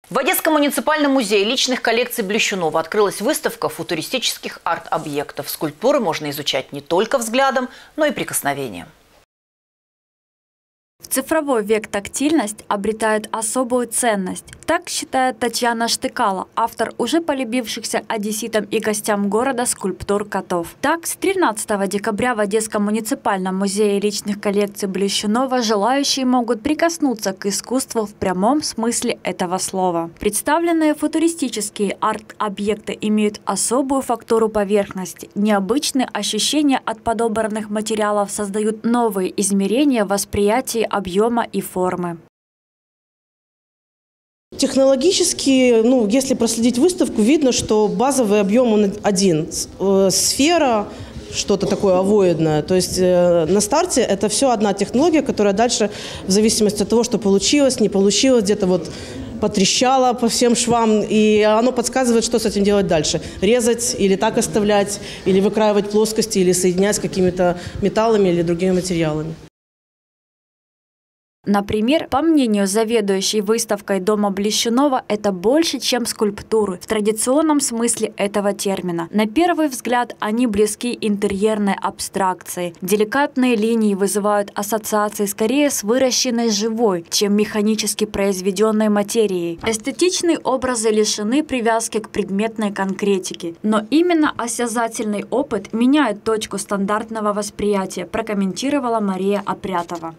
В Одесском муниципальном музее личных коллекций Блещунова открылась выставка футуристических арт-объектов. Скульптуры можно изучать не только взглядом, но и прикосновением. В цифровой век тактильность обретает особую ценность. Так считает Татьяна Штыкало, автор уже полюбившихся одесситам и гостям города скульптур котов. Так, с 13 декабря в Одесском муниципальном музее личных коллекций Блещунова желающие могут прикоснуться к искусству в прямом смысле этого слова. Представленные футуристические арт-объекты имеют особую фактуру поверхности. Необычные ощущения от подобранных материалов создают новые измерения восприятия объема и формы. Технологически, если проследить выставку, видно, что базовый объем он один. Сфера, что-то такое овоидное. То есть на старте это все одна технология, которая дальше, в зависимости от того, что получилось, не получилось, где-то потрещало по всем швам, и оно подсказывает, что с этим делать дальше. Резать или так оставлять, или выкраивать плоскости, или соединять с какими-то металлами или другими материалами. Например, по мнению заведующей выставкой дома Блещунова, это больше, чем скульптуры в традиционном смысле этого термина. На первый взгляд они близки интерьерной абстракции. Деликатные линии вызывают ассоциации скорее с выращенной живой, чем механически произведенной материей. Эстетичные образы лишены привязки к предметной конкретике. Но именно осязательный опыт меняет точку стандартного восприятия, прокомментировала Мария Апрятова.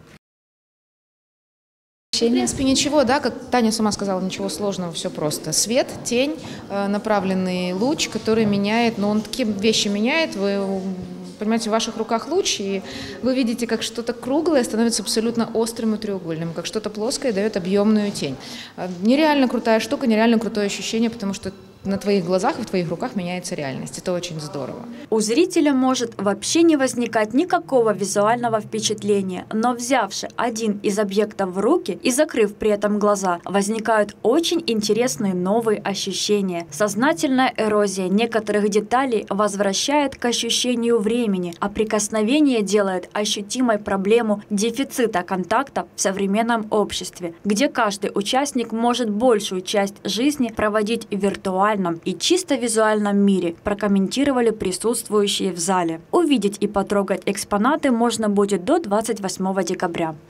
В принципе, ничего, как Таня сама сказала, ничего сложного, все просто. Свет, тень, направленный луч, который меняет, он такие вещи меняет, вы понимаете, в ваших руках луч, и вы видите, как что-то круглое становится абсолютно острым и треугольным, как что-то плоское дает объемную тень. Нереально крутая штука, нереально крутое ощущение, потому что на твоих глазах и в твоих руках меняется реальность. Это очень здорово. У зрителя может вообще не возникать никакого визуального впечатления, но взявши один из объектов в руки и закрыв при этом глаза, возникают очень интересные новые ощущения. Сознательная эрозия некоторых деталей возвращает к ощущению времени, а прикосновение делает ощутимой проблему дефицита контакта в современном обществе, где каждый участник может большую часть жизни проводить виртуально и чисто визуальном мире, прокомментировали присутствующие в зале. Увидеть и потрогать экспонаты можно будет до 28 декабря.